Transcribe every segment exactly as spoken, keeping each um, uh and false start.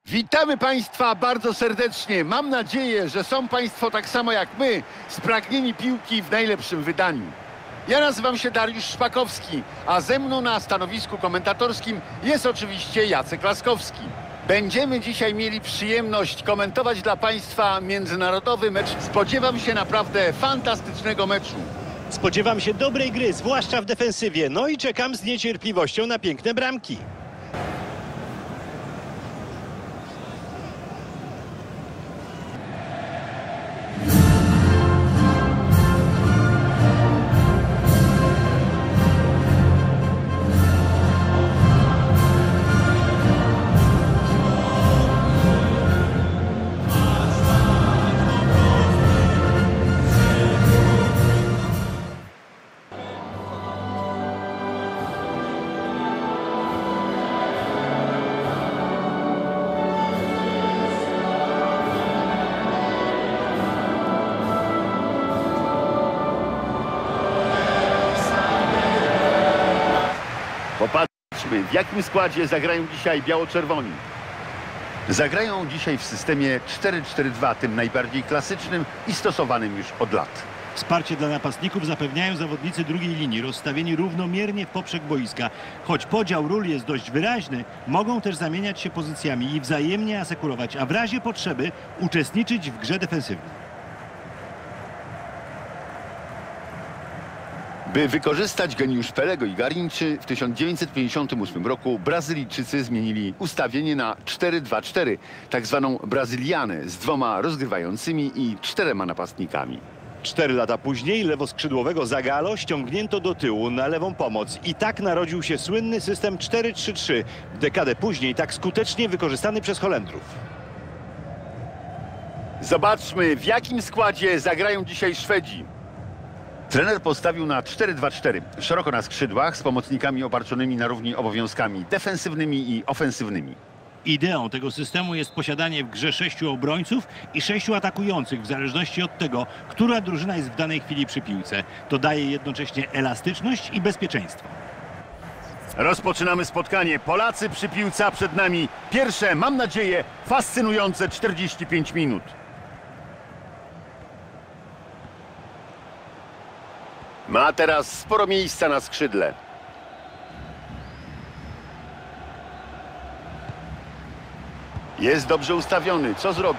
Witamy Państwa bardzo serdecznie. Mam nadzieję, że są Państwo tak samo jak my, spragnieni piłki w najlepszym wydaniu. Ja nazywam się Dariusz Szpakowski, a ze mną na stanowisku komentatorskim jest oczywiście Jacek Laskowski. Będziemy dzisiaj mieli przyjemność komentować dla Państwa międzynarodowy mecz. Spodziewam się naprawdę fantastycznego meczu. Spodziewam się dobrej gry, zwłaszcza w defensywie. No i czekam z niecierpliwością na piękne bramki. Popatrzmy, w jakim składzie zagrają dzisiaj biało-czerwoni. Zagrają dzisiaj w systemie cztery cztery dwa, tym najbardziej klasycznym i stosowanym już od lat. Wsparcie dla napastników zapewniają zawodnicy drugiej linii, rozstawieni równomiernie w poprzek boiska. Choć podział ról jest dość wyraźny, mogą też zamieniać się pozycjami i wzajemnie asekurować, a w razie potrzeby uczestniczyć w grze defensywnej. By wykorzystać geniusz Pelego i Garrinczy, w tysiąc dziewięćset pięćdziesiątym ósmym roku Brazylijczycy zmienili ustawienie na cztery dwa cztery, tak zwaną brazylianę z dwoma rozgrywającymi i czterema napastnikami. Cztery lata później lewoskrzydłowego Zagallo ściągnięto do tyłu na lewą pomoc i tak narodził się słynny system cztery trzy trzy, dekadę później tak skutecznie wykorzystany przez Holendrów. Zobaczmy, w jakim składzie zagrają dzisiaj Szwedzi. Trener postawił na cztery dwa cztery, szeroko na skrzydłach, z pomocnikami obarczonymi na równi obowiązkami defensywnymi i ofensywnymi. Ideą tego systemu jest posiadanie w grze sześciu obrońców i sześciu atakujących, w zależności od tego, która drużyna jest w danej chwili przy piłce. To daje jednocześnie elastyczność i bezpieczeństwo. Rozpoczynamy spotkanie. Polacy przy piłce, a przed nami pierwsze, mam nadzieję, fascynujące czterdzieści pięć minut. Ma teraz sporo miejsca na skrzydle. Jest dobrze ustawiony. Co zrobi?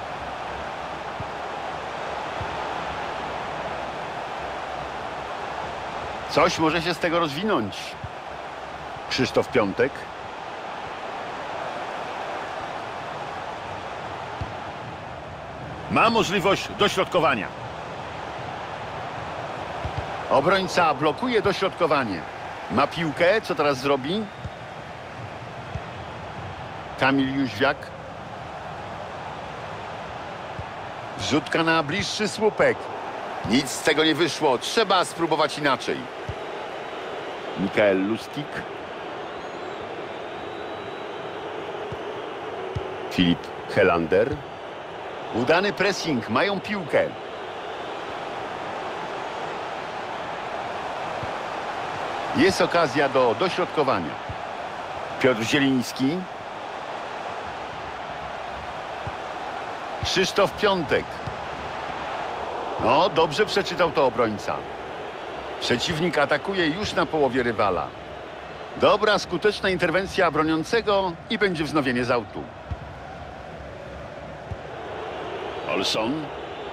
Coś może się z tego rozwinąć. Krzysztof Piątek. Ma możliwość dośrodkowania. Obrońca blokuje dośrodkowanie. Ma piłkę. Co teraz zrobi? Kamil Jóźwiak. Wrzutka na bliższy słupek. Nic z tego nie wyszło. Trzeba spróbować inaczej. Mikael Lustig. Filip Helander. Udany pressing. Mają piłkę. Jest okazja do dośrodkowania. Piotr Zieliński. Krzysztof Piątek. No, dobrze przeczytał to obrońca. Przeciwnik atakuje już na połowie rywala. Dobra, skuteczna interwencja broniącego i będzie wznowienie z autu. Olson.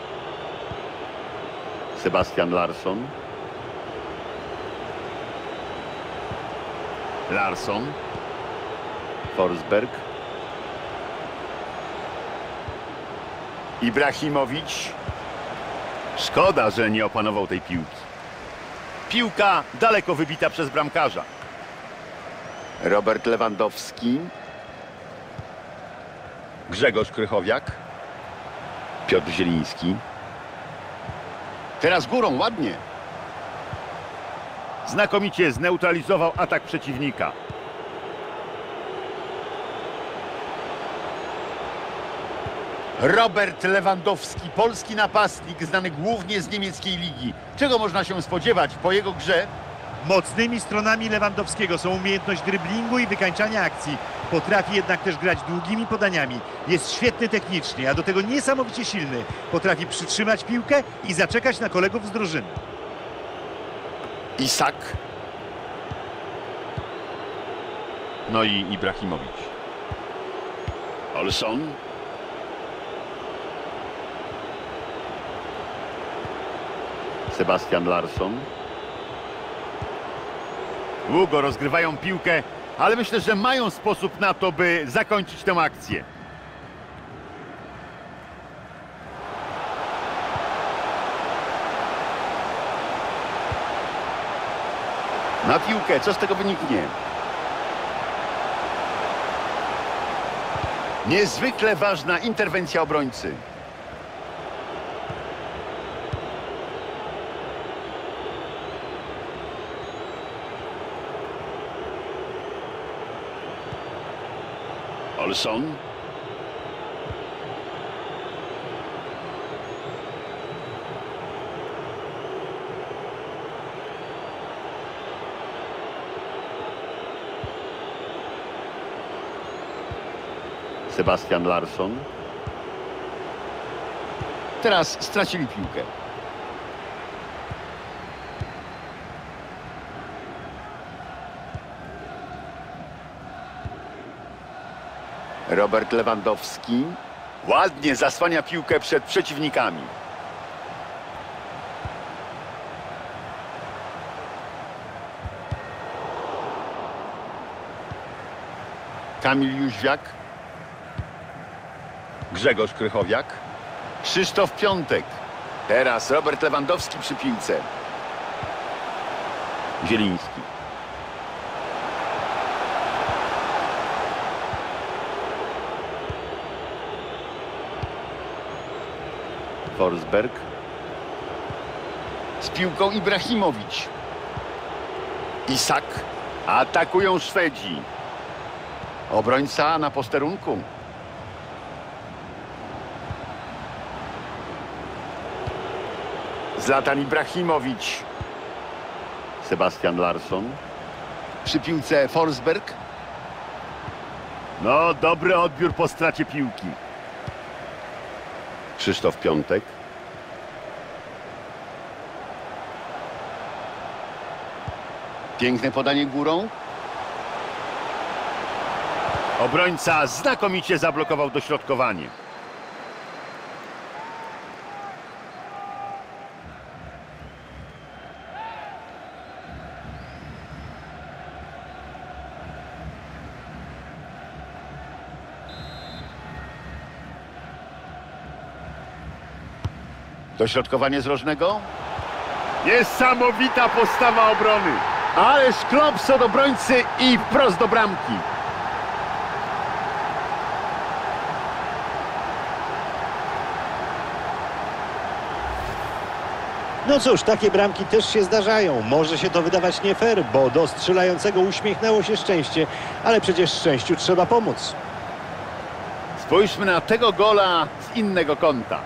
Sebastian Larsson. Larsson. Forsberg. Ibrahimowicz. Szkoda, że nie opanował tej piłki. Piłka daleko wybita przez bramkarza. Robert Lewandowski. Grzegorz Krychowiak. Piotr Zieliński. Teraz górą, ładnie. Znakomicie zneutralizował atak przeciwnika. Robert Lewandowski, polski napastnik, znany głównie z niemieckiej ligi. Czego można się spodziewać po jego grze? Mocnymi stronami Lewandowskiego są umiejętność dryblingu i wykańczania akcji. Potrafi jednak też grać długimi podaniami. Jest świetny technicznie, a do tego niesamowicie silny. Potrafi przytrzymać piłkę i zaczekać na kolegów z drużyny. Isak. No i Ibrahimowicz. Olson. Sebastian Larsson. Długo rozgrywają piłkę, ale myślę, że mają sposób na to, by zakończyć tę akcję. Na piłkę, co z tego wyniknie? Niezwykle ważna interwencja obrońcy. Olson. Sebastian Larsson. Teraz stracili piłkę. Robert Lewandowski ładnie zasłania piłkę przed przeciwnikami. Kamil Jóźwiak. Grzegorz Krychowiak. Krzysztof Piątek. Teraz Robert Lewandowski przy piłce. Zieliński. Forsberg. Z piłką Ibrahimowicz. Isak. Atakują Szwedzi. Obrońca na posterunku. Zlatan Ibrahimowicz. Sebastian Larsson. Przy piłce Forsberg. No, dobry odbiór po stracie piłki. Krzysztof Piątek. Piękne podanie górą. Obrońca znakomicie zablokował dośrodkowanie. Dośrodkowanie z rożnego. Niesamowita postawa obrony. Ależ klops od obrońcy i wprost do bramki. No cóż, takie bramki też się zdarzają. Może się to wydawać nie fair, bo do strzelającego uśmiechnęło się szczęście, ale przecież szczęściu trzeba pomóc. Spójrzmy na tego gola z innego kąta.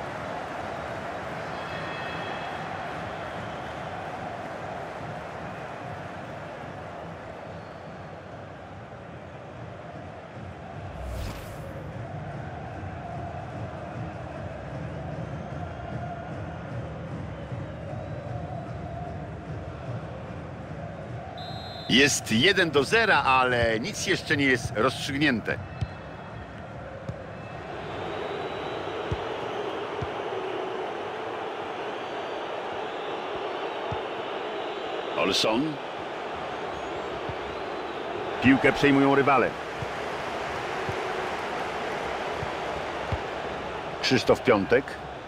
Jest jeden do zera, ale nic jeszcze nie jest rozstrzygnięte. Olson. Piłkę przejmują rywale. Krzysztof Piątek.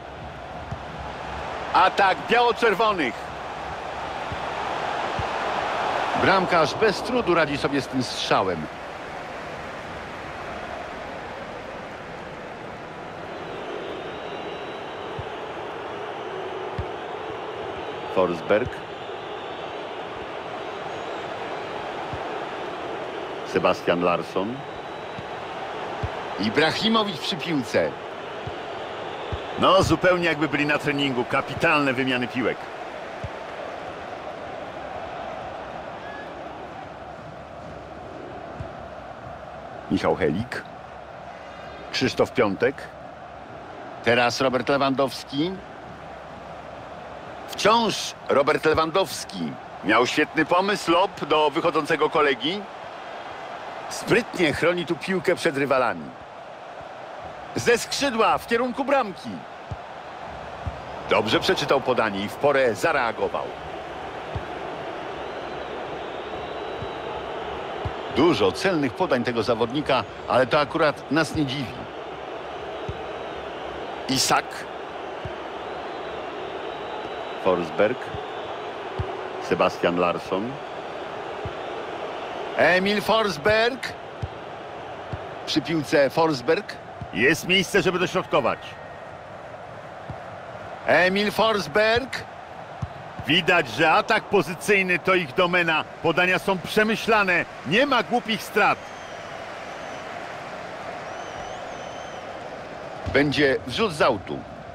Atak biało-czerwonych. Bramkarz bez trudu radzi sobie z tym strzałem. Forsberg. Sebastian Larsson. Ibrahimowicz przy piłce. No, zupełnie jakby byli na treningu. Kapitalne wymiany piłek. Michał Helik. Krzysztof Piątek. Teraz Robert Lewandowski. Wciąż Robert Lewandowski. Miał świetny pomysł, lob do wychodzącego kolegi. Sprytnie chroni tu piłkę przed rywalami. Ze skrzydła w kierunku bramki. Dobrze przeczytał podanie i w porę zareagował. Dużo celnych podań tego zawodnika, ale to akurat nas nie dziwi. Isak. Forsberg. Sebastian Larsson. Emil Forsberg. Przy piłce Forsberg. Jest miejsce, żeby dośrodkować. Emil Forsberg. Widać, że atak pozycyjny to ich domena. Podania są przemyślane. Nie ma głupich strat. Będzie wrzut z autu.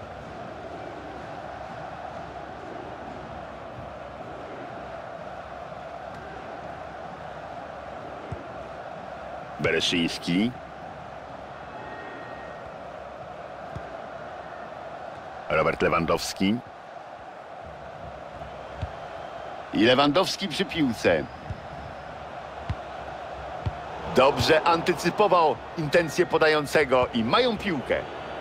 Bereszyński. Robert Lewandowski. I Lewandowski przy piłce. Dobrze antycypował intencje podającego i mają piłkę.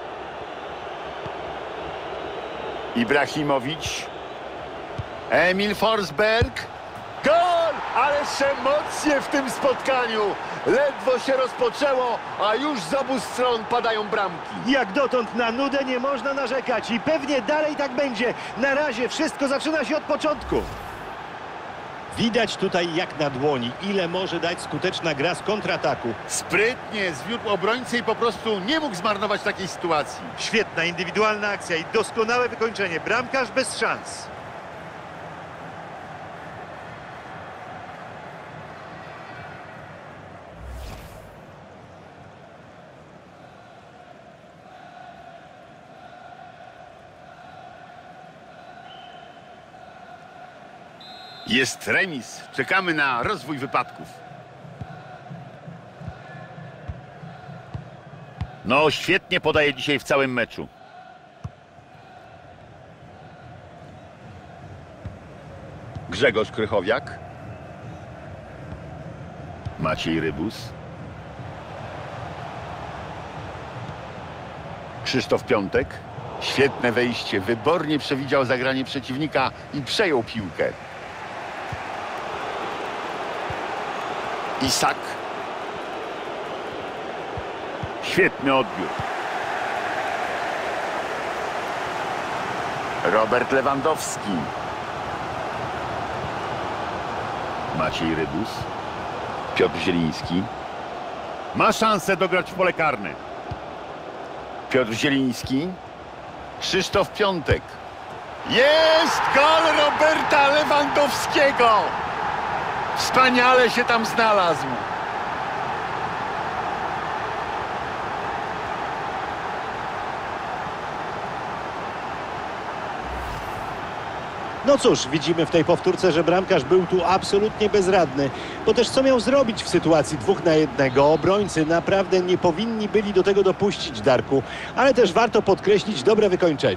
Ibrahimowicz. Emil Forsberg. Gol! Ależ emocje w tym spotkaniu. Ledwo się rozpoczęło, a już z obu stron padają bramki. Jak dotąd na nudę nie można narzekać i pewnie dalej tak będzie. Na razie wszystko zaczyna się od początku. Widać tutaj jak na dłoni, ile może dać skuteczna gra z kontrataku. Sprytnie zwiódł obrońcę i po prostu nie mógł zmarnować takiej sytuacji. Świetna indywidualna akcja i doskonałe wykończenie. Bramkarz bez szans. Jest remis. Czekamy na rozwój wypadków. No, świetnie podaje dzisiaj w całym meczu. Grzegorz Krychowiak. Maciej Rybus. Krzysztof Piątek. Świetne wejście. Wybornie przewidział zagranie przeciwnika i przejął piłkę. Isak. Świetny odbiór. Robert Lewandowski. Maciej Rybus. Piotr Zieliński. Ma szansę dograć w pole karne. Piotr Zieliński. Krzysztof Piątek. Jest gol Roberta Lewandowskiego! Wspaniale się tam znalazł. No cóż, widzimy w tej powtórce, że bramkarz był tu absolutnie bezradny. Bo też co miał zrobić w sytuacji dwóch na jednego? Obrońcy naprawdę nie powinni byli do tego dopuścić, Darku. Ale też warto podkreślić dobre wykończenie.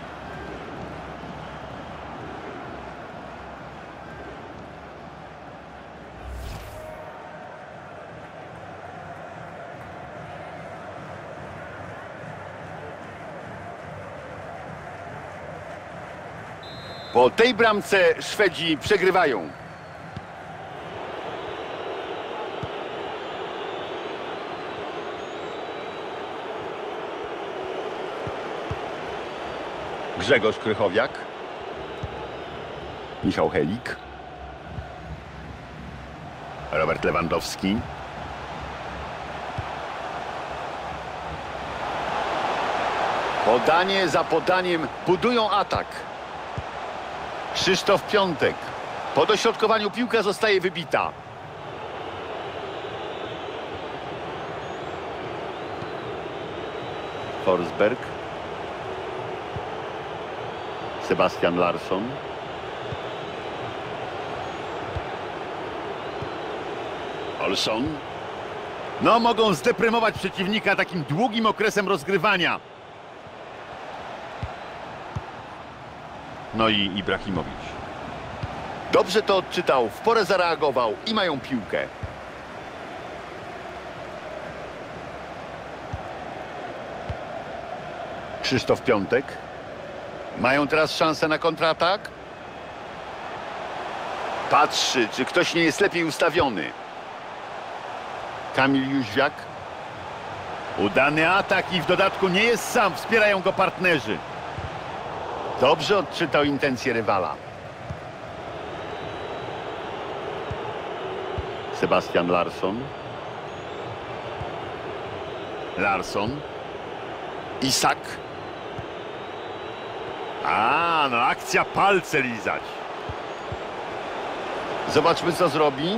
Po tej bramce Szwedzi przegrywają. Grzegorz Krychowiak. Michał Helik. Robert Lewandowski. Podanie za podaniem budują atak. Krzysztof Piątek. Po dośrodkowaniu piłka zostaje wybita. Forsberg. Sebastian Larsson. Olsson. No, mogą zdeprymować przeciwnika takim długim okresem rozgrywania. No i Ibrahimowicz. Dobrze to odczytał, w porę zareagował i mają piłkę. Krzysztof Piątek. Mają teraz szansę na kontratak. Patrzy, czy ktoś nie jest lepiej ustawiony. Kamil Jóźwiak. Udany atak i w dodatku nie jest sam, wspierają go partnerzy. Dobrze odczytał intencje rywala. Sebastian Larsson. Larsson. Isak. A, no akcja, palce lizać. Zobaczmy, co zrobi.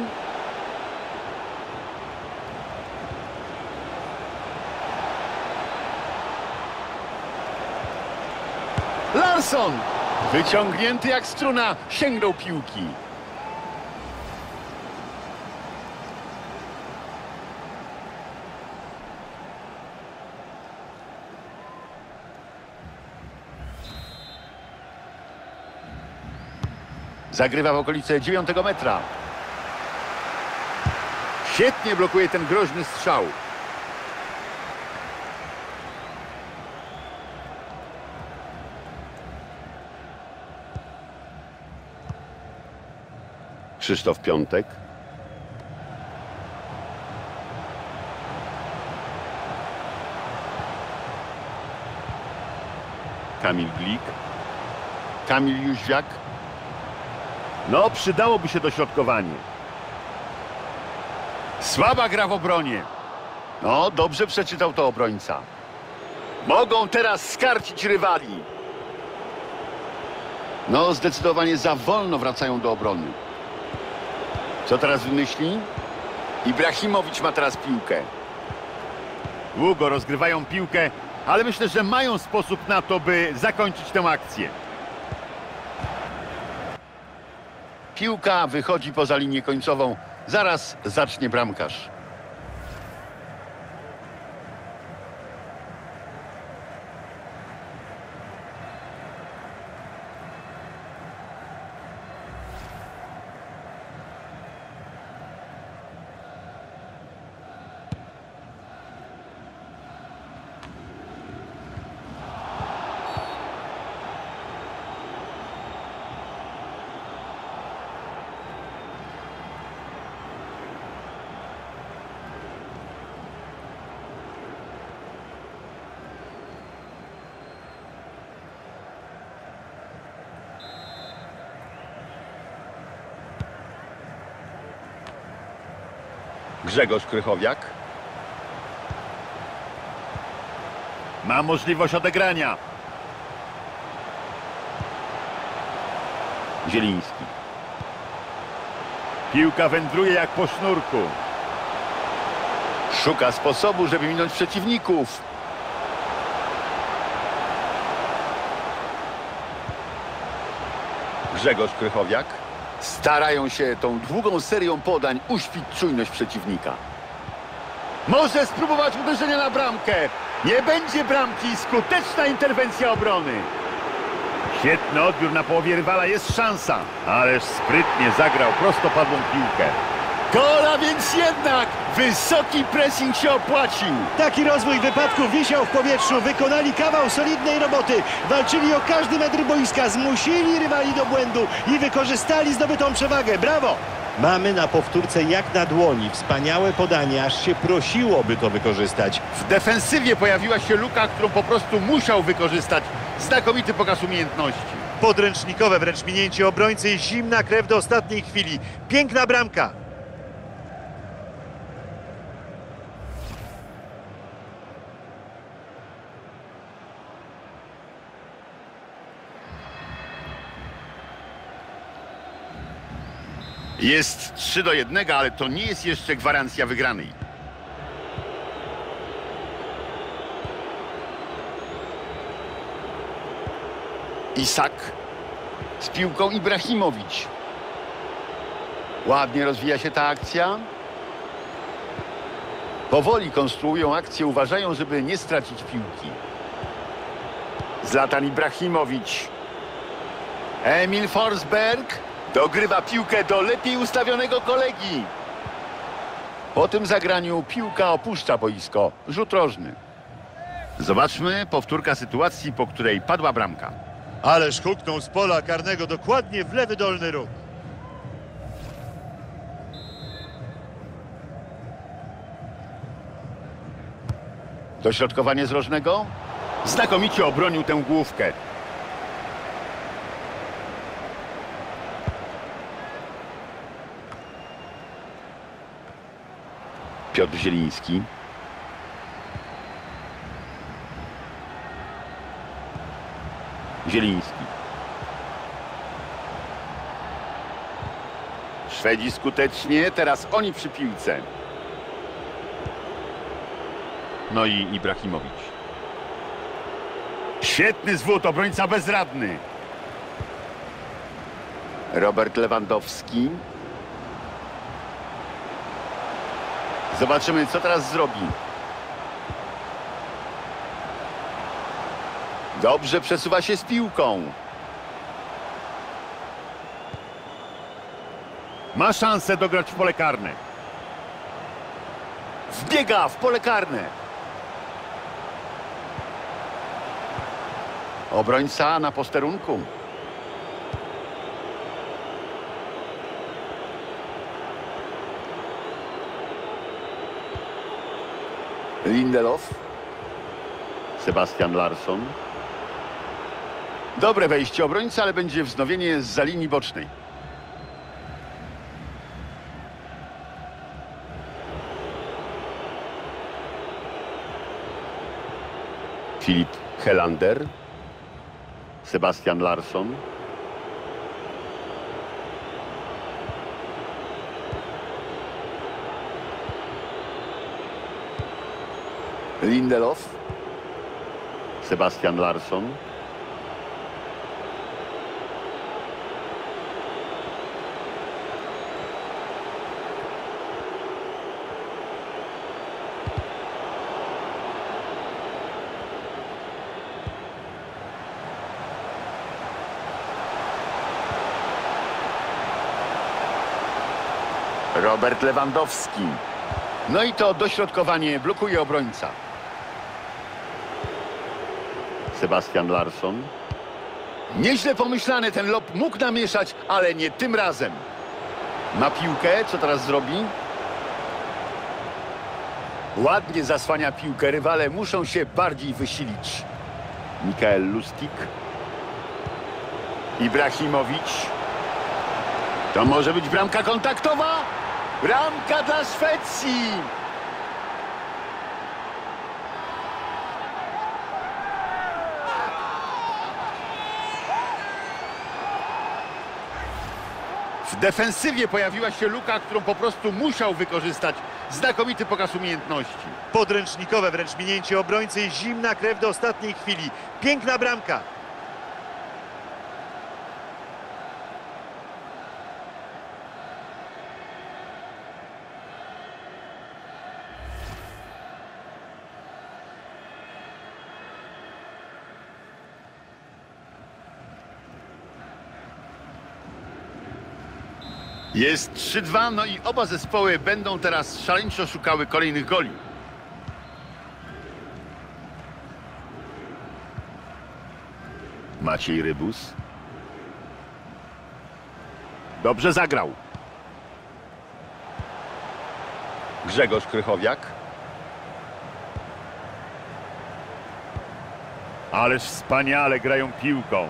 Larsson! Wyciągnięty jak struna, sięgnął piłki. Zagrywa w okolice dziewiątego metra. Świetnie blokuje ten groźny strzał. Krzysztof Piątek. Kamil Glik. Kamil Jóźwiak. No, przydałoby się dośrodkowanie. Słaba gra w obronie. No, dobrze przeczytał to obrońca. Mogą teraz skarcić rywali. No, zdecydowanie za wolno wracają do obrony. Co teraz wymyśli? Ibrahimowicz ma teraz piłkę. Długo rozgrywają piłkę, ale myślę, że mają sposób na to, by zakończyć tę akcję. Piłka wychodzi poza linię końcową. Zaraz zacznie bramkarz. Grzegorz Krychowiak. Ma możliwość odegrania. Zieliński. Piłka wędruje jak po sznurku. Szuka sposobu, żeby minąć przeciwników. Grzegorz Krychowiak. Starają się tą długą serią podań uśpić czujność przeciwnika. Może spróbować uderzenia na bramkę. Nie będzie bramki. Skuteczna interwencja obrony. Świetny odbiór na połowie rywala. Jest szansa. Ależ sprytnie zagrał prostopadłą piłkę. Gola, więc jednak wysoki pressing się opłacił. Taki rozwój wypadku wisiał w powietrzu. Wykonali kawał solidnej roboty. Walczyli o każdy metr boiska. Zmusili rywali do błędu i wykorzystali zdobytą przewagę. Brawo! Mamy na powtórce jak na dłoni. Wspaniałe podanie, aż się prosiło, by to wykorzystać. W defensywie pojawiła się luka, którą po prostu musiał wykorzystać. Znakomity pokaz umiejętności. Podręcznikowe wręcz minięcie obrońcy i zimna krew do ostatniej chwili. Piękna bramka. Jest trzy do jednego, ale to nie jest jeszcze gwarancja wygranej. Isak. Z piłką Ibrahimowicz. Ładnie rozwija się ta akcja. Powoli konstruują akcję, uważają, żeby nie stracić piłki. Zlatan Ibrahimowicz. Emil Forsberg dogrywa piłkę do lepiej ustawionego kolegi. Po tym zagraniu piłka opuszcza boisko. Rzut rożny. Zobaczmy powtórka sytuacji, po której padła bramka. Ależ huknął z pola karnego dokładnie w lewy dolny róg. Dośrodkowanie z rożnego. Znakomicie obronił tę główkę. Piotr Zieliński. Zieliński. Szwedzi skutecznie, teraz oni przy piłce. No i Ibrahimowicz. Świetny zwód, obrońca bezradny. Robert Lewandowski. Zobaczymy, co teraz zrobi. Dobrze przesuwa się z piłką. Ma szansę dograć w pole karne. Wbiega w pole karne. Obrońca na posterunku. Lindelof. Sebastian Larsson. Dobre wejście obrońcy, ale będzie wznowienie zza linii bocznej. Filip Helander. Sebastian Larsson. Lindelof. Sebastian Larsson. Robert Lewandowski. No i to dośrodkowanie blokuje obrońca. Sebastian Larsson. Nieźle pomyślany, ten lob mógł namieszać, ale nie tym razem. Ma piłkę, co teraz zrobi? Ładnie zasłania piłkę, rywale muszą się bardziej wysilić. Mikael Lustig. Ibrahimowicz. To może być bramka kontaktowa? Bramka dla Szwecji! W defensywie pojawiła się luka, którą po prostu musiał wykorzystać. Znakomity pokaz umiejętności. Podręcznikowe wręcz minięcie obrońcy i zimna krew do ostatniej chwili. Piękna bramka. Jest trzy dwa, no i oba zespoły będą teraz szaleńczo szukały kolejnych goli. Maciej Rybus. Dobrze zagrał. Grzegorz Krychowiak. Ależ wspaniale grają piłką.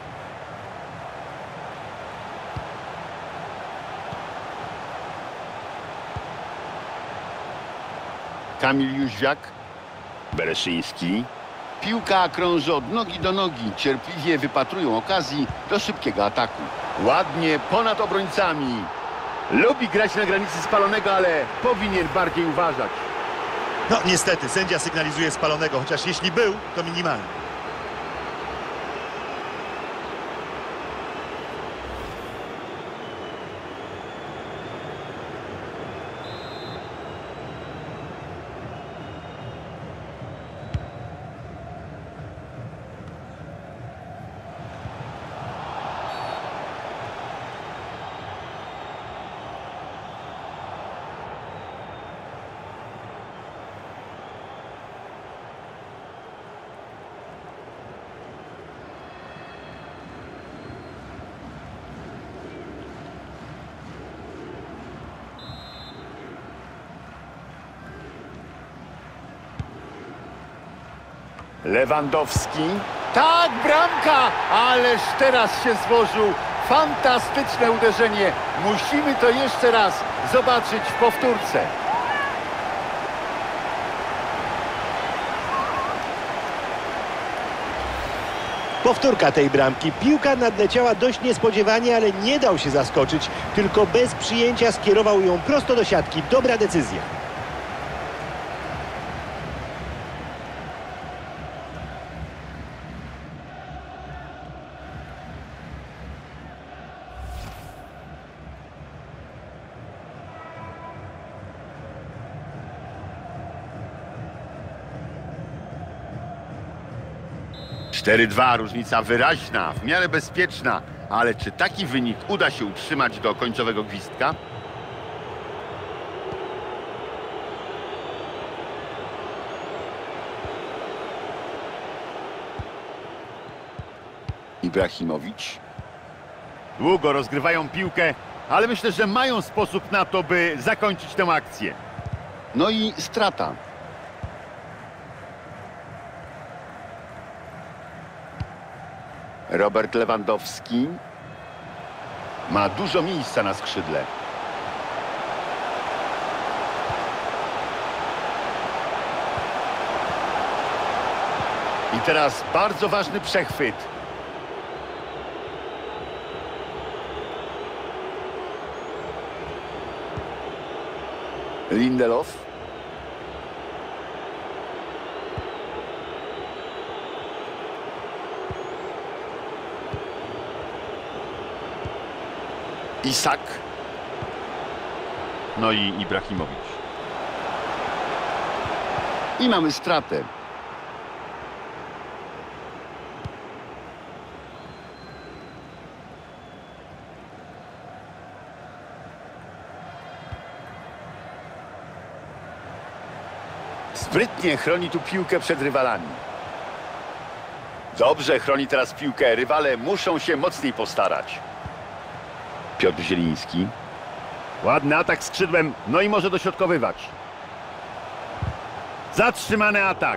Kamil Jóźwiak. Bereszyński. Piłka krąży od nogi do nogi. Cierpliwie wypatrują okazji do szybkiego ataku. Ładnie ponad obrońcami. Lubi grać na granicy spalonego, ale powinien bardziej uważać. No niestety, sędzia sygnalizuje spalonego, chociaż jeśli był, to minimalny. Lewandowski. Tak, bramka! Ależ teraz się złożył. Fantastyczne uderzenie. Musimy to jeszcze raz zobaczyć w powtórce. Powtórka tej bramki. Piłka nadleciała dość niespodziewanie, ale nie dał się zaskoczyć. Tylko bez przyjęcia skierował ją prosto do siatki. Dobra decyzja. cztery dwa, różnica wyraźna, w miarę bezpieczna, ale czy taki wynik uda się utrzymać do końcowego gwizdka? Ibrahimowicz. Długo rozgrywają piłkę, ale myślę, że mają sposób na to, by zakończyć tę akcję. No i strata. Robert Lewandowski ma dużo miejsca na skrzydle. I teraz bardzo ważny przechwyt. Lindelof. Isak. No i Ibrahimowicz. I mamy stratę. Sprytnie chroni tu piłkę przed rywalami. Dobrze chroni teraz piłkę. Rywale muszą się mocniej postarać. Piotr Zieliński. Ładny atak skrzydłem, no i może dośrodkowywać. Zatrzymany atak.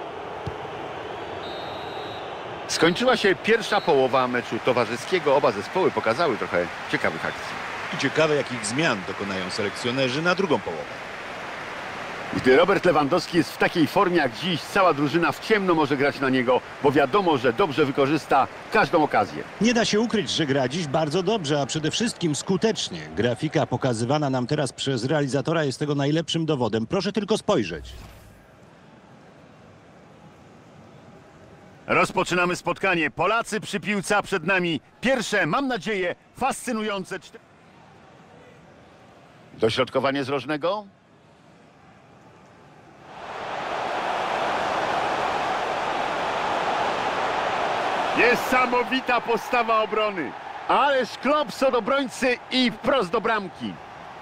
Skończyła się pierwsza połowa meczu towarzyskiego. Oba zespoły pokazały trochę ciekawych akcji. I ciekawe, jakich zmian dokonają selekcjonerzy na drugą połowę. Gdy Robert Lewandowski jest w takiej formie jak dziś, cała drużyna w ciemno może grać na niego, bo wiadomo, że dobrze wykorzysta każdą okazję. Nie da się ukryć, że gra dziś bardzo dobrze, a przede wszystkim skutecznie. Grafika pokazywana nam teraz przez realizatora jest tego najlepszym dowodem. Proszę tylko spojrzeć. Rozpoczynamy spotkanie. Polacy przy piłce, a przed nami pierwsze, mam nadzieję, fascynujące... Dośrodkowanie z rożnego. Niesamowita postawa obrony. Ależ klops od obrońcy i wprost do bramki.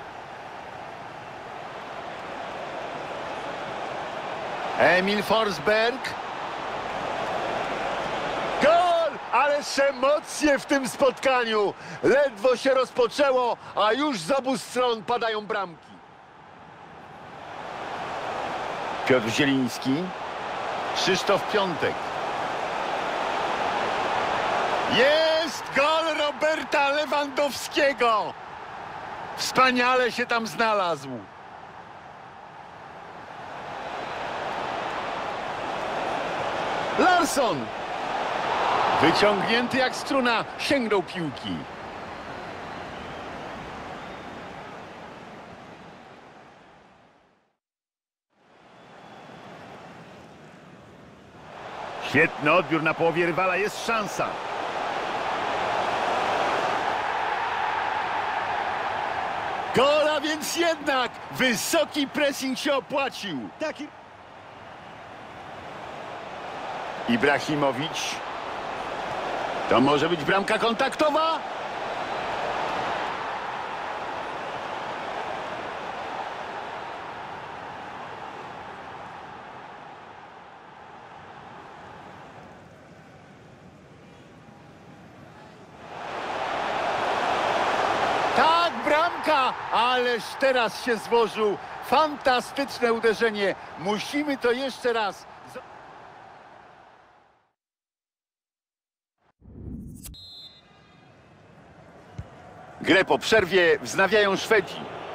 Emil Forsberg. Gol! Ależ emocje w tym spotkaniu. Ledwo się rozpoczęło, a już z obu stron padają bramki. Piotr Zieliński. Krzysztof Piątek. Jest gol Roberta Lewandowskiego. Wspaniale się tam znalazł. Larsson. Wyciągnięty jak struna, sięgnął piłki. Świetny odbiór na połowie rywala, jest szansa. Gola więc jednak wysoki pressing się opłacił. Taki... Ibrahimowicz. To może być bramka kontaktowa? Tak, bramka! Ależ teraz się złożył. Fantastyczne uderzenie. Musimy to jeszcze raz... Grę po przerwie wznawiają Szwedzi.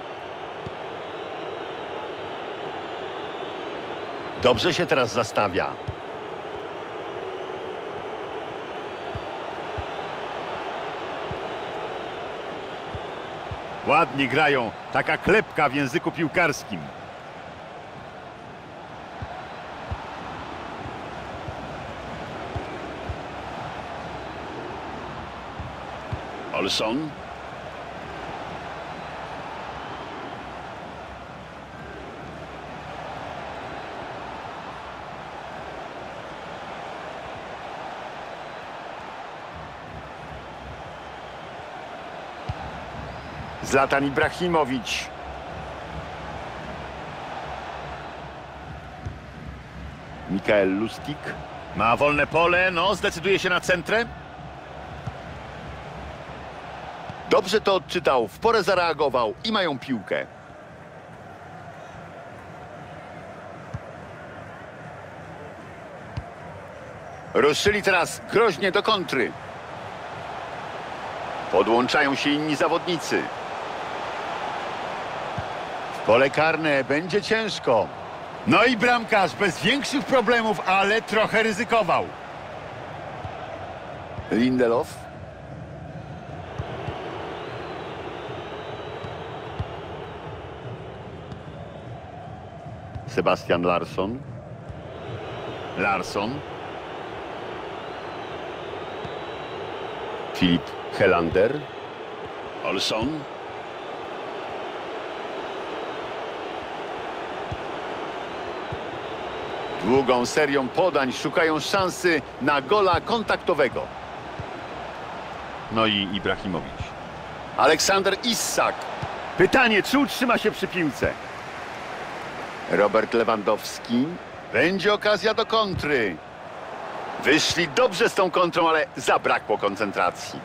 Dobrze się teraz zastawia. Ładnie grają. Taka klepka w języku piłkarskim. Olson. Zlatan Ibrahimowicz. Mikael Lustig. Ma wolne pole, no zdecyduje się na centrę. Dobrze to odczytał, w porę zareagował i mają piłkę. Ruszyli teraz groźnie do kontry. Podłączają się inni zawodnicy. W pole karne będzie ciężko. No i bramkarz bez większych problemów, ale trochę ryzykował. Lindelof. Sebastian Larsson. Larsson. Filip Helander. Olson. Długą serią podań szukają szansy na gola kontaktowego. No i Ibrahimowicz. Aleksander Isak. Pytanie, czy utrzyma się przy piłce? Robert Lewandowski. Będzie okazja do kontry. Wyszli dobrze z tą kontrą, ale zabrakło koncentracji.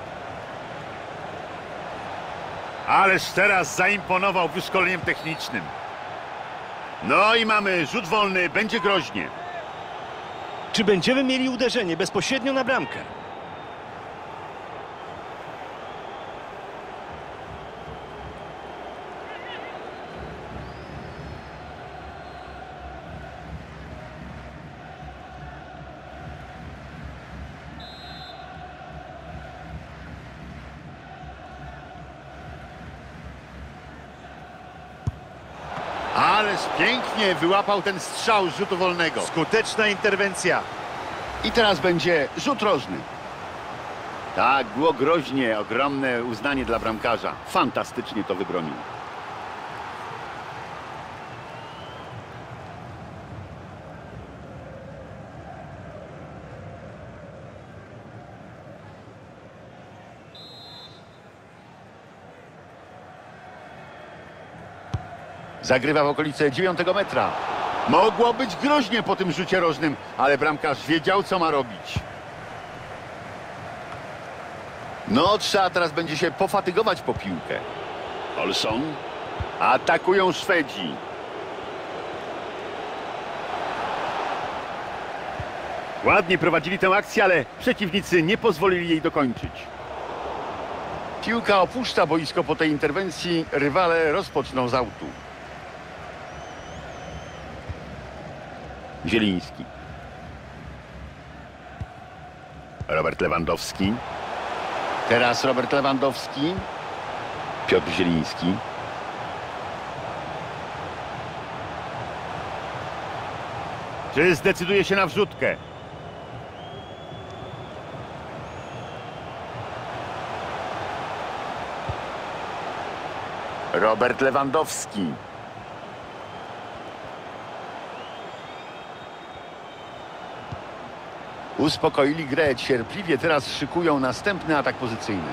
Ależ teraz zaimponował wyszkoleniem technicznym. No i mamy rzut wolny, będzie groźnie. Czy będziemy mieli uderzenie bezpośrednio na bramkę? Ależ pięknie wyłapał ten strzał z rzutu wolnego. Skuteczna interwencja. I teraz będzie rzut rożny. Tak, było groźnie, ogromne uznanie dla bramkarza. Fantastycznie to wybronił. Zagrywa w okolice dziewiątego metra. Mogło być groźnie po tym rzucie rożnym, ale bramkarz wiedział, co ma robić. No, trzeba teraz będzie się pofatygować po piłkę. Olson. Atakują Szwedzi. Ładnie prowadzili tę akcję, ale przeciwnicy nie pozwolili jej dokończyć. Piłka opuszcza boisko po tej interwencji. Rywale rozpoczną z autu. Zieliński. Robert Lewandowski. Teraz Robert Lewandowski. Piotr Zieliński. Czy zdecyduje się na wrzutkę? Robert Lewandowski. Uspokoili grę, cierpliwie teraz szykują następny atak pozycyjny.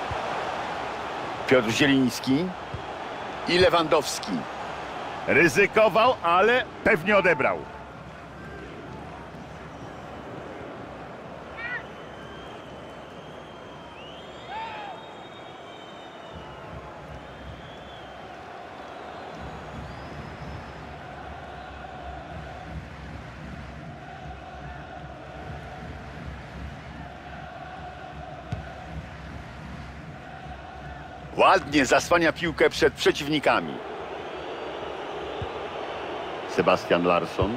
Piotr Zieliński i Lewandowski. Ryzykował, ale pewnie odebrał. Ładnie zasłania piłkę przed przeciwnikami. Sebastian Larsson.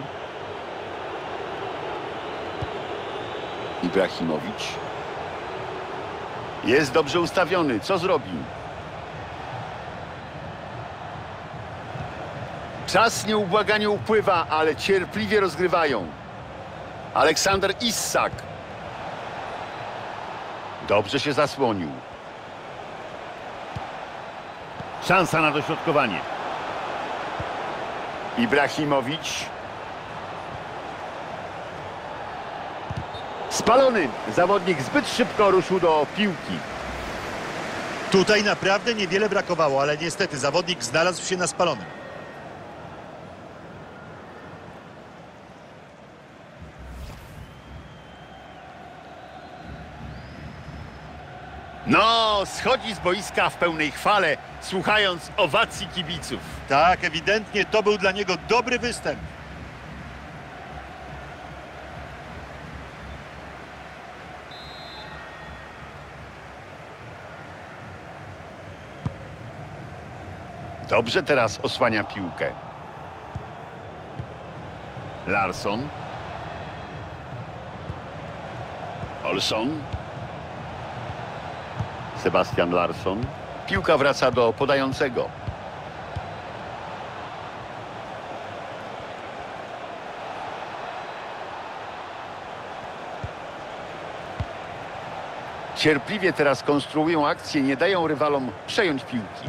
Ibrahimowicz. Jest dobrze ustawiony. Co zrobi? Czas nieubłaganie upływa, ale cierpliwie rozgrywają. Aleksander Isak. Dobrze się zasłonił. Szansa na dośrodkowanie. Ibrahimowicz. Spalony. Zawodnik zbyt szybko ruszył do piłki. Tutaj naprawdę niewiele brakowało, ale niestety zawodnik znalazł się na spalonym. No, schodzi z boiska w pełnej chwale, słuchając owacji kibiców. Tak, ewidentnie to był dla niego dobry występ. Dobrze teraz osłania piłkę. Larsson. Olsson. Sebastian Larsson. Piłka wraca do podającego. Cierpliwie teraz konstruują akcję, nie dają rywalom przejąć piłki.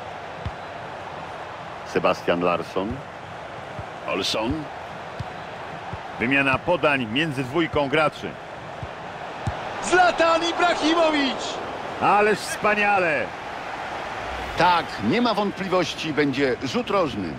Sebastian Larsson. Olsson. Wymiana podań między dwójką graczy. Zlatan Ibrahimowicz! Ależ wspaniale! Tak, nie ma wątpliwości, będzie rzut rożny.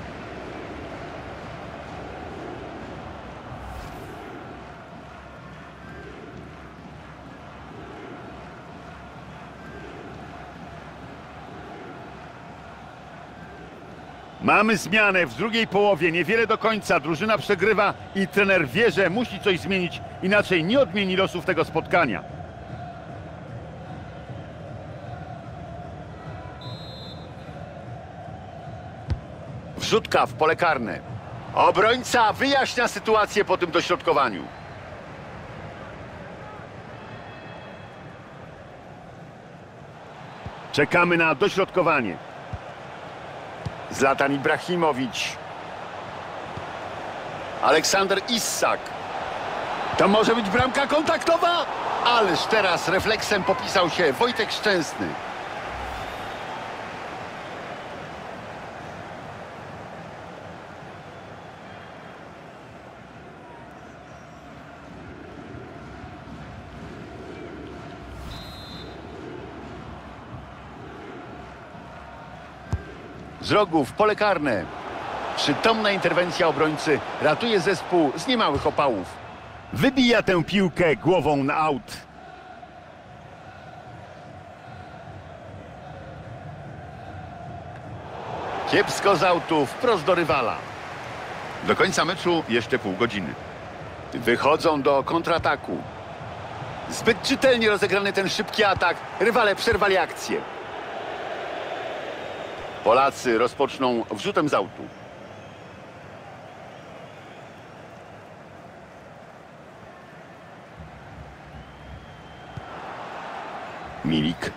Mamy zmianę w drugiej połowie, niewiele do końca, drużyna przegrywa i trener wie, że musi coś zmienić, inaczej nie odmieni losów tego spotkania. Wrzutka w pole karne. Obrońca wyjaśnia sytuację po tym dośrodkowaniu. Czekamy na dośrodkowanie. Zlatan Ibrahimowicz. Aleksander Isak. To może być bramka kontaktowa? Ależ teraz refleksem popisał się Wojtek Szczęsny. Z rogu w pole karne. Przytomna interwencja obrońcy ratuje zespół z niemałych opałów. Wybija tę piłkę głową na aut. Kiepsko z autu, wprost do rywala. Do końca meczu jeszcze pół godziny. Wychodzą do kontrataku. Zbyt czytelnie rozegrany ten szybki atak. Rywale przerwali akcję. Polacy rozpoczną wrzutem z autu. Milik.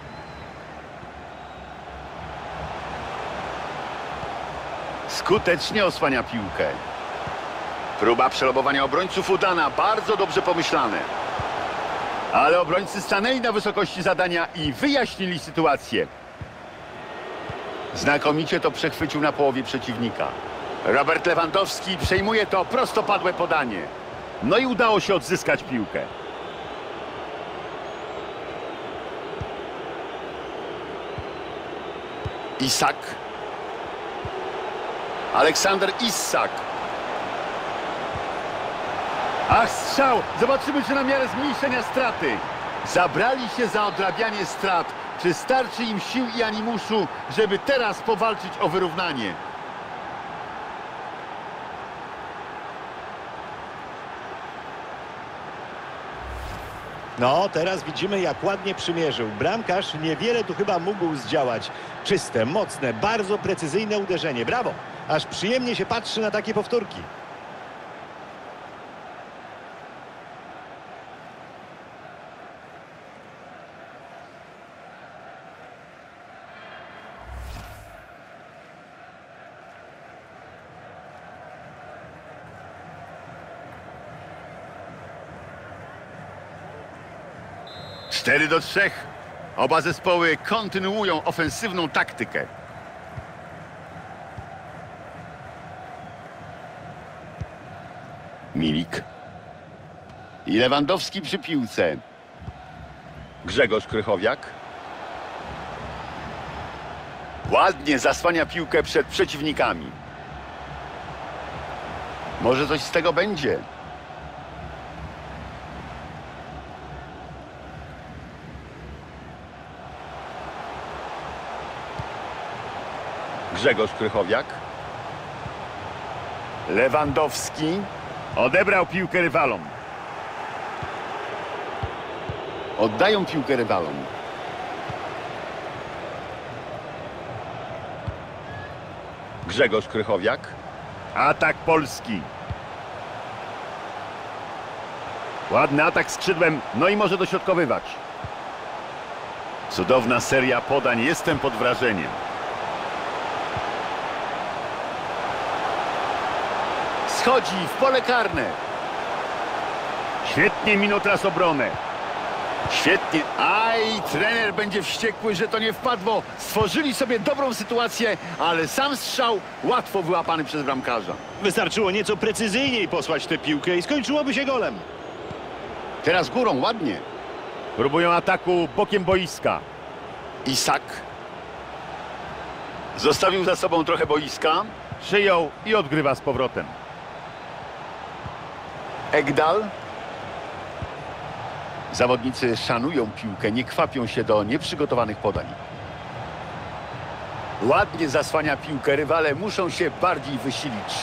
Skutecznie osłania piłkę. Próba przelobowania obrońców udana, bardzo dobrze pomyślane. Ale obrońcy stanęli na wysokości zadania i wyjaśnili sytuację. Znakomicie to przechwycił na połowie przeciwnika. Robert Lewandowski przejmuje to prostopadłe podanie. No i udało się odzyskać piłkę. Isak. Aleksander Isak. Ach, strzał! Zobaczymy, czy na miarę zmniejszenia straty. Zabrali się za odrabianie strat. Czy starczy im sił i animuszu, żeby teraz powalczyć o wyrównanie? No, teraz widzimy, jak ładnie przymierzył. Bramkarz niewiele tu chyba mógł zdziałać. Czyste, mocne, bardzo precyzyjne uderzenie. Brawo! Aż przyjemnie się patrzy na takie powtórki. cztery do trzech. Oba zespoły kontynuują ofensywną taktykę. Milik. I Lewandowski przy piłce. Grzegorz Krychowiak. Ładnie zasłania piłkę przed przeciwnikami. Może coś z tego będzie. Grzegorz Krychowiak. Lewandowski. Odebrał piłkę rywalom. Oddają piłkę rywalom. Grzegorz Krychowiak. Atak Polski. Ładny atak skrzydłem, no i może dośrodkowywać. Cudowna seria podań, jestem pod wrażeniem. Schodzi w pole karne. Świetnie minął teraz obronę. Świetnie. Aj, trener będzie wściekły, że to nie wpadło. Stworzyli sobie dobrą sytuację, ale sam strzał łatwo wyłapany przez bramkarza. Wystarczyło nieco precyzyjniej posłać tę piłkę i skończyłoby się golem. Teraz górą, ładnie. Próbują ataku bokiem boiska. Isak. Zostawił za sobą trochę boiska. Przyjął i odgrywa z powrotem. Egdal. Zawodnicy szanują piłkę, nie kwapią się do nieprzygotowanych podań. Ładnie zasłania piłkę, rywale muszą się bardziej wysilić.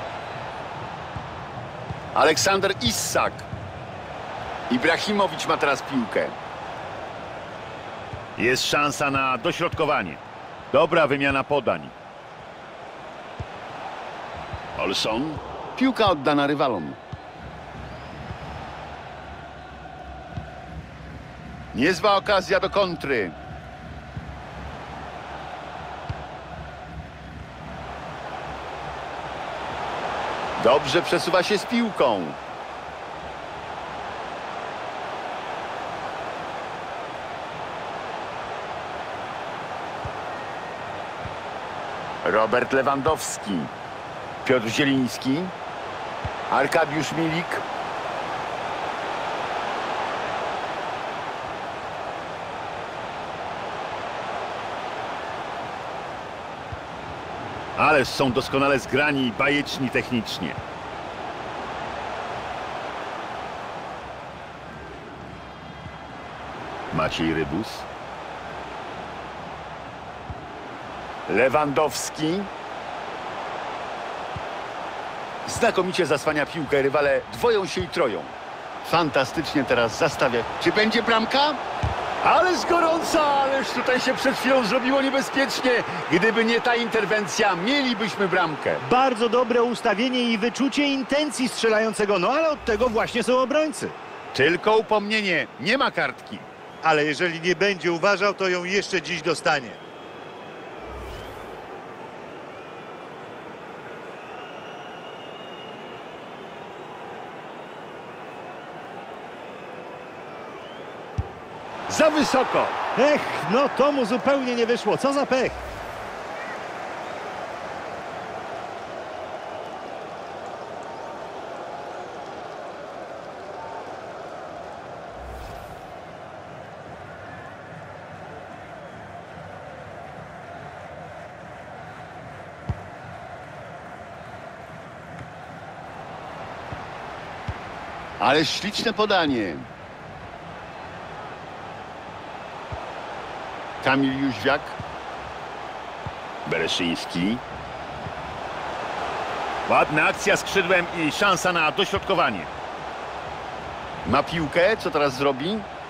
Aleksander Isak. Ibrahimowicz ma teraz piłkę. Jest szansa na dośrodkowanie. Dobra wymiana podań. Olson. Piłka oddana rywalom. Niezła okazja do kontry. Dobrze przesuwa się z piłką. Robert Lewandowski. Piotr Zieliński. Arkadiusz Milik. Ależ są doskonale zgrani i bajeczni technicznie. Maciej Rybus. Lewandowski. Znakomicie zasłania piłkę, rywale dwoją się i troją. Fantastycznie teraz zastawia. Czy będzie bramka? Ależ gorąca, ależ tutaj się przed chwilą zrobiło niebezpiecznie. Gdyby nie ta interwencja, mielibyśmy bramkę. Bardzo dobre ustawienie i wyczucie intencji strzelającego, no ale od tego właśnie są obrońcy. Tylko upomnienie, nie ma kartki. Ale jeżeli nie będzie uważał, to ją jeszcze dziś dostanie. Za wysoko. Ech, no to mu zupełnie nie wyszło. Co za pech. Ale śliczne podanie. Kamil Jóźwiak. Bereszyński. Ładna akcja skrzydłem i szansa na dośrodkowanie. Ma piłkę, co teraz zrobi?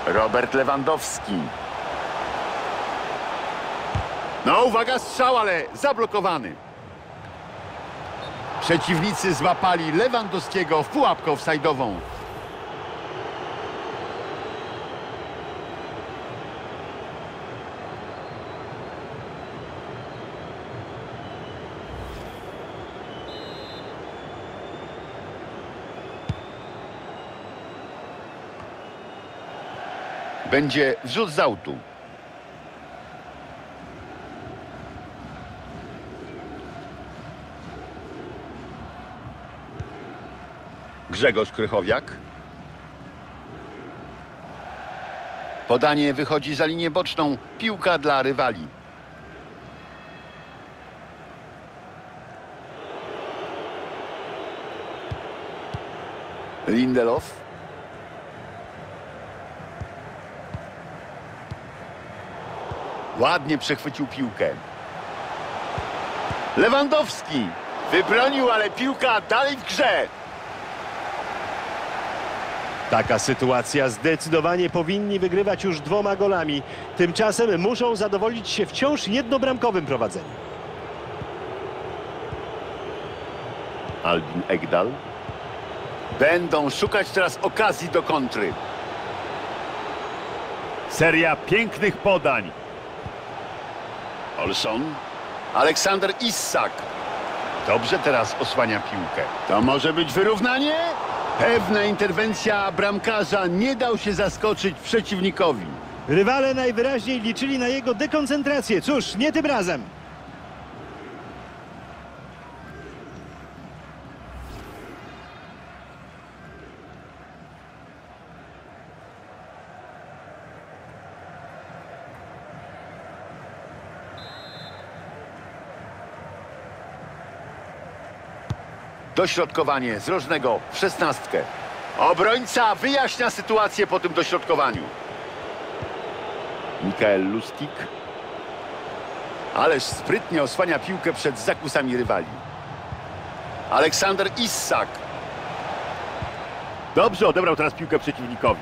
Robert Lewandowski. No uwaga, strzał, ale zablokowany. Przeciwnicy złapali Lewandowskiego w pułapkę offside'ową. Będzie wrzut z autu. Grzegorz Krychowiak. Podanie wychodzi za linię boczną. Piłka dla rywali. Lindelof. Ładnie przechwycił piłkę. Lewandowski wybronił, ale piłka dalej w grze. Taka sytuacja zdecydowanie powinni wygrywać już dwoma golami. Tymczasem muszą zadowolić się wciąż jednobramkowym prowadzeniem. Albin Ekdal. Będą szukać teraz okazji do kontry. Seria pięknych podań. Olson. Aleksander Isak. Dobrze teraz osłania piłkę. To może być wyrównanie? Pewna interwencja bramkarza nie dał się zaskoczyć przeciwnikowi. Rywale najwyraźniej liczyli na jego dekoncentrację. Cóż, nie tym razem. Dośrodkowanie z rożnego w szesnastkę. Obrońca wyjaśnia sytuację po tym dośrodkowaniu. Mikael Lustig. Ależ sprytnie osłania piłkę przed zakusami rywali. Aleksander Isak. Dobrze odebrał teraz piłkę przeciwnikowi.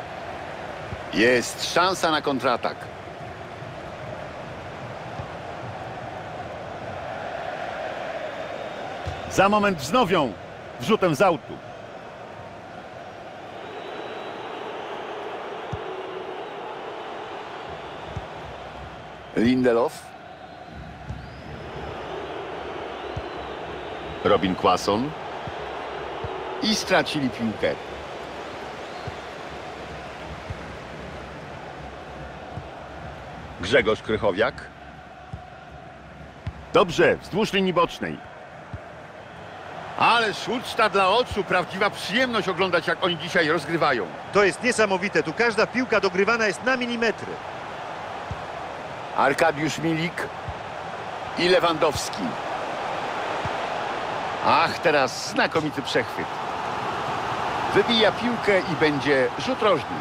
Jest szansa na kontratak. Za moment wznowią wrzutem z autu. Lindelof. Robin Quason. I stracili piłkę. Grzegorz Krychowiak. Dobrze, wzdłuż linii bocznej. Ależ uczta dla oczu, prawdziwa przyjemność oglądać, jak oni dzisiaj rozgrywają. To jest niesamowite. Tu każda piłka dogrywana jest na milimetry. Arkadiusz Milik i Lewandowski. Ach, teraz znakomity przechwyt. Wybija piłkę i będzie rzut rożny.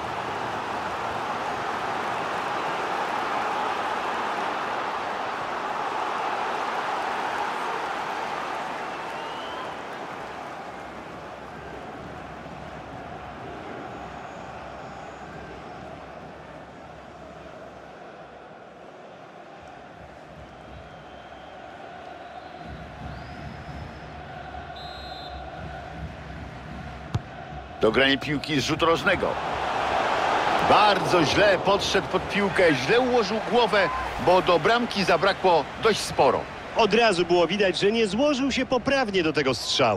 Dogranie piłki z rzutu rożnego. Bardzo źle podszedł pod piłkę, źle ułożył głowę, bo do bramki zabrakło dość sporo. Od razu było widać, że nie złożył się poprawnie do tego strzału.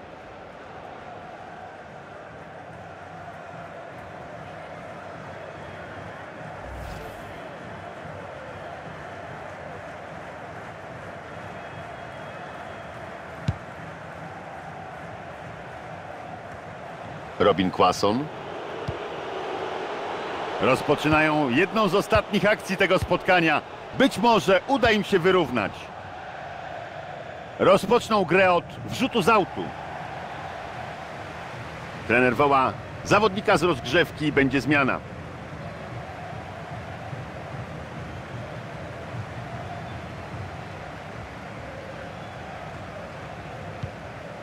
Robin Quason. Rozpoczynają jedną z ostatnich akcji tego spotkania. Być może uda im się wyrównać. Rozpoczną grę od wrzutu z autu. Trener woła zawodnika z rozgrzewki i będzie zmiana.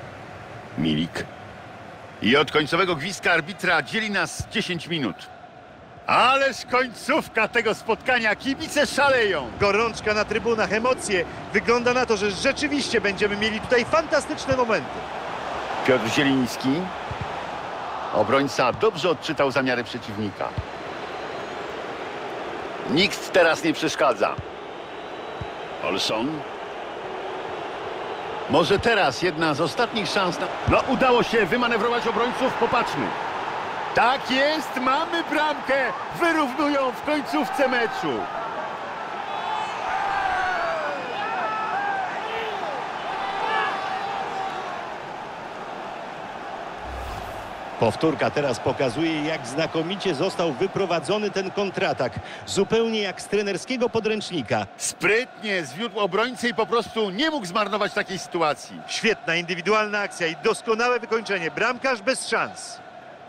Milik. I od końcowego gwizdka arbitra dzieli nas dziesięć minut. Ależ końcówka tego spotkania, kibice szaleją. Gorączka na trybunach, emocje. Wygląda na to, że rzeczywiście będziemy mieli tutaj fantastyczne momenty. Piotr Zieliński. Obrońca dobrze odczytał zamiary przeciwnika. Nikt teraz nie przeszkadza. Olson. Może teraz jedna z ostatnich szans na... No udało się wymanewrować obrońców, popatrzmy. Tak jest, mamy bramkę. Wyrównują w końcówce meczu. Powtórka teraz pokazuje, jak znakomicie został wyprowadzony ten kontratak. Zupełnie jak z trenerskiego podręcznika. Sprytnie zwiódł obrońcę i po prostu nie mógł zmarnować takiej sytuacji. Świetna indywidualna akcja i doskonałe wykończenie. Bramkarz bez szans.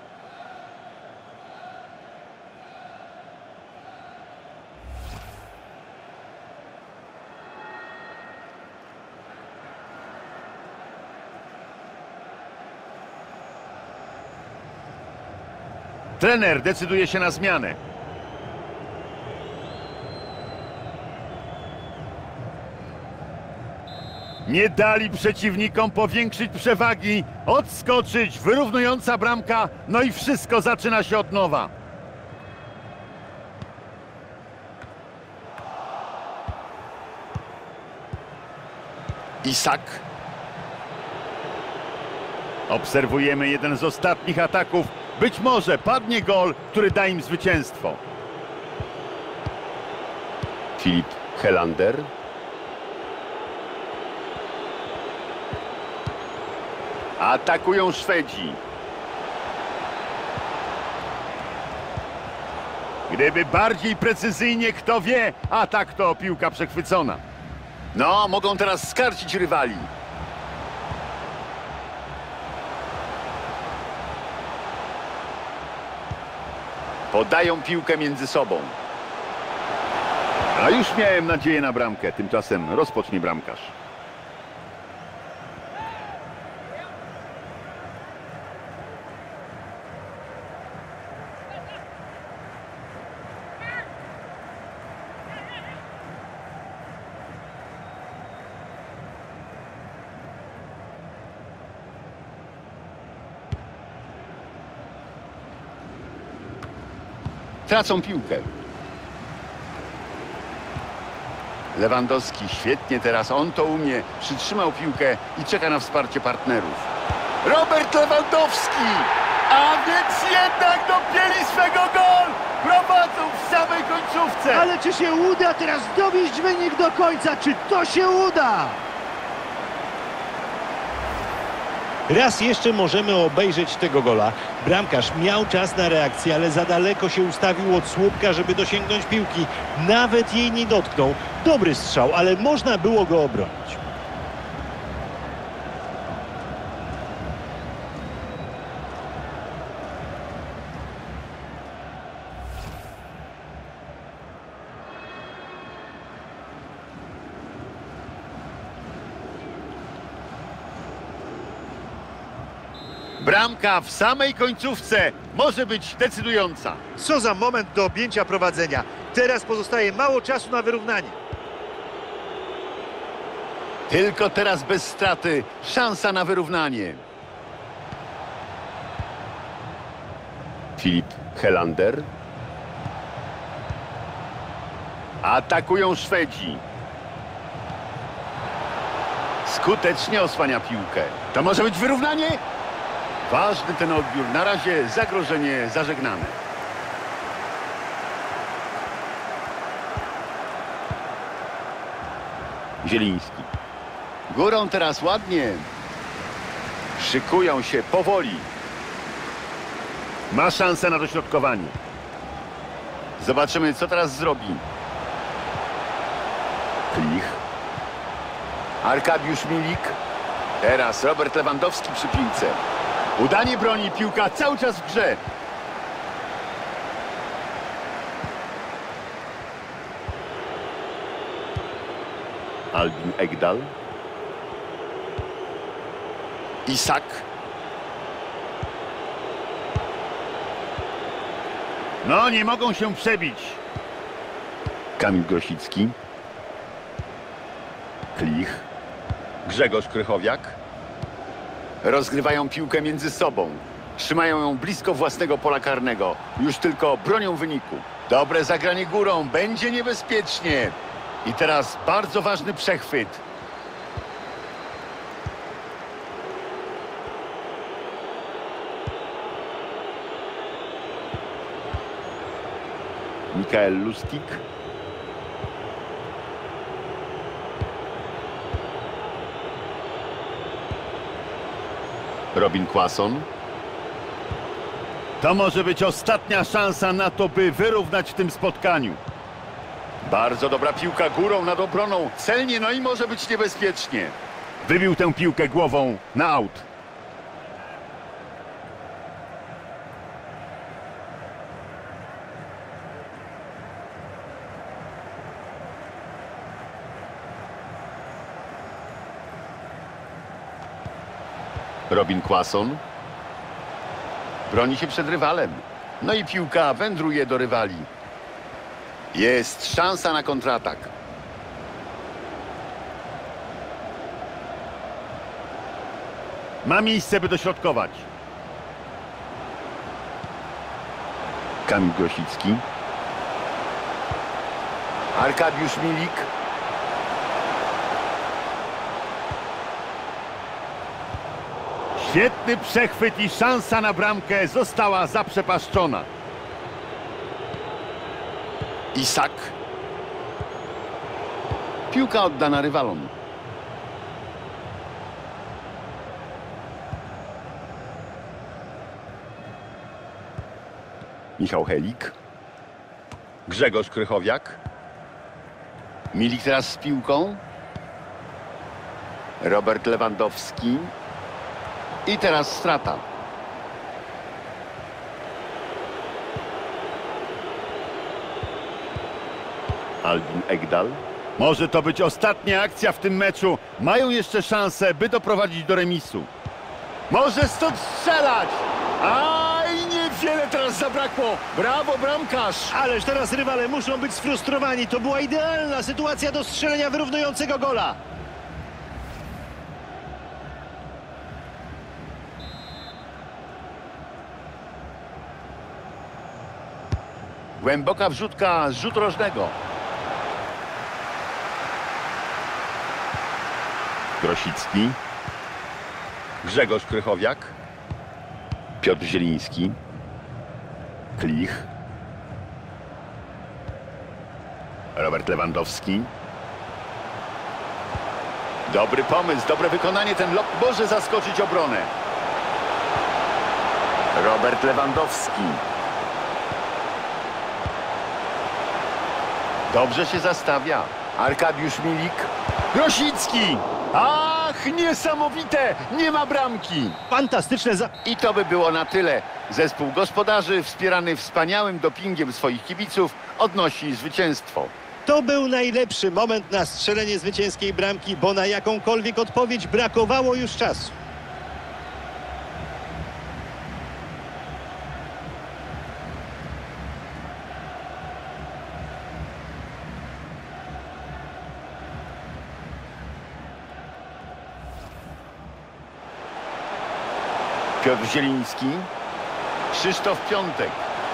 Trener decyduje się na zmianę. Nie dali przeciwnikom powiększyć przewagi, odskoczyć, wyrównująca bramka, no i wszystko zaczyna się od nowa. Isak. Obserwujemy jeden z ostatnich ataków. Być może padnie gol, który da im zwycięstwo. Filip Helander. Atakują Szwedzi. Gdyby bardziej precyzyjnie, kto wie, a tak to piłka przechwycona. No, mogą teraz skarcić rywali. Podają piłkę między sobą. A już miałem nadzieję na bramkę. Tymczasem rozpocznie bramkarz. Tracą piłkę. Lewandowski świetnie teraz, on to umie. Przytrzymał piłkę i czeka na wsparcie partnerów. Robert Lewandowski! A więc jednak dopięli swego gol! Prowadzą w samej końcówce! Ale czy się uda teraz dowieść wynik do końca? Czy to się uda? Raz jeszcze możemy obejrzeć tego gola. Bramkarz miał czas na reakcję, ale za daleko się ustawił od słupka, żeby dosięgnąć piłki. Nawet jej nie dotknął. Dobry strzał, ale można było go obronić. Bramka w samej końcówce może być decydująca. Co za moment do objęcia prowadzenia. Teraz pozostaje mało czasu na wyrównanie. Tylko teraz bez straty szansa na wyrównanie. Filip Helander. Atakują Szwedzi. Skutecznie osłania piłkę. To może być wyrównanie? Ważny ten odbiór. Na razie zagrożenie zażegnane. Zieliński. Górą teraz ładnie. Szykują się powoli. Ma szansę na dośrodkowanie. Zobaczymy, co teraz zrobi. Klich. Arkadiusz Milik. Teraz Robert Lewandowski przy piłce. Udanie broni, piłka cały czas w grze. Albin Ekdal. Isak. No, nie mogą się przebić. Kamil Grosicki. Klich. Grzegorz Krychowiak. Rozgrywają piłkę między sobą. Trzymają ją blisko własnego pola karnego. Już tylko bronią wyniku. Dobre zagranie górą. Będzie niebezpiecznie. I teraz bardzo ważny przechwyt. Mikael Lustig. Robin Quason. To może być ostatnia szansa na to, by wyrównać w tym spotkaniu. Bardzo dobra piłka górą nad obroną. Celnie, no i może być niebezpiecznie. Wybił tę piłkę głową na aut. Robin Quason. Broni się przed rywalem. No i piłka wędruje do rywali. Jest szansa na kontratak. Ma miejsce, by dośrodkować. Kamil Grosicki. Arkadiusz Milik. Świetny przechwyt i szansa na bramkę została zaprzepaszczona. Isak. Piłka oddana rywalom. Michał Helik. Grzegorz Krychowiak. Milik teraz z piłką. Robert Lewandowski. I teraz strata. Albin Ekdal. Może to być ostatnia akcja w tym meczu. Mają jeszcze szansę, by doprowadzić do remisu. Może stąd strzelać! Aj, niewiele teraz zabrakło. Brawo, bramkarz! Ależ teraz rywale muszą być sfrustrowani. To była idealna sytuacja do strzelenia wyrównującego gola. Głęboka wrzutka z rzutu rożnego. Grosicki. Grzegorz Krychowiak. Piotr Zieliński. Klich. Robert Lewandowski. Dobry pomysł, dobre wykonanie. Ten lob może zaskoczyć obronę. Robert Lewandowski. Dobrze się zastawia. Arkadiusz Milik. Grosicki. Ach, niesamowite. Nie ma bramki. Fantastyczne za... I to by było na tyle. Zespół gospodarzy, wspierany wspaniałym dopingiem swoich kibiców, odnosi zwycięstwo. To był najlepszy moment na strzelenie zwycięskiej bramki, bo na jakąkolwiek odpowiedź brakowało już czasu. Piotr Zieliński. Krzysztof Piątek.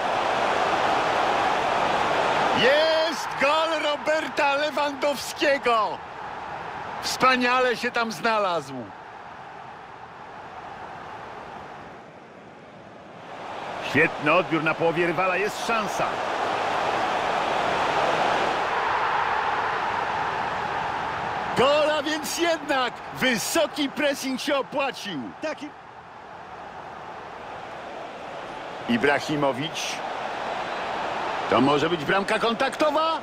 Jest gol Roberta Lewandowskiego. Wspaniale się tam znalazł. Świetny odbiór na połowie rywala, jest szansa. Gola więc jednak. Wysoki pressing się opłacił. Taki... Ibrahimowicz. To może być bramka kontaktowa?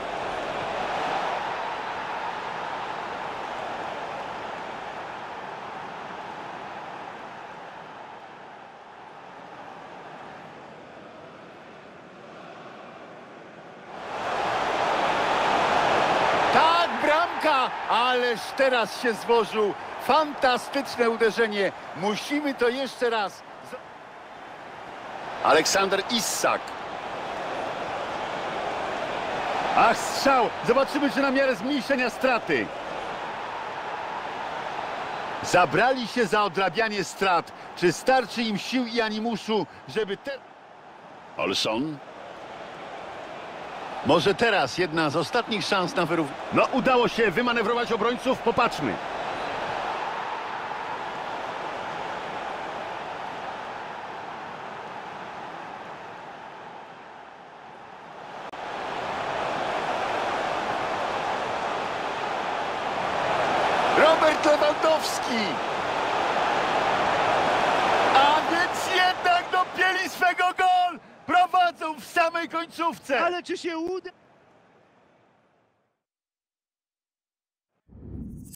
Tak, bramka! Ależ teraz się złożył. Fantastyczne uderzenie. Musimy to jeszcze raz. Aleksander Isak. Ach, strzał! Zobaczymy, czy na miarę zmniejszenia straty. Zabrali się za odrabianie strat. Czy starczy im sił i animuszu, żeby te... Olson. Może teraz jedna z ostatnich szans na wyrównanie. No, udało się wymanewrować obrońców. Popatrzmy. Robert Lewandowski! A więc jednak dopięli swego gol! Prowadzą w samej końcówce! Ale czy się uda?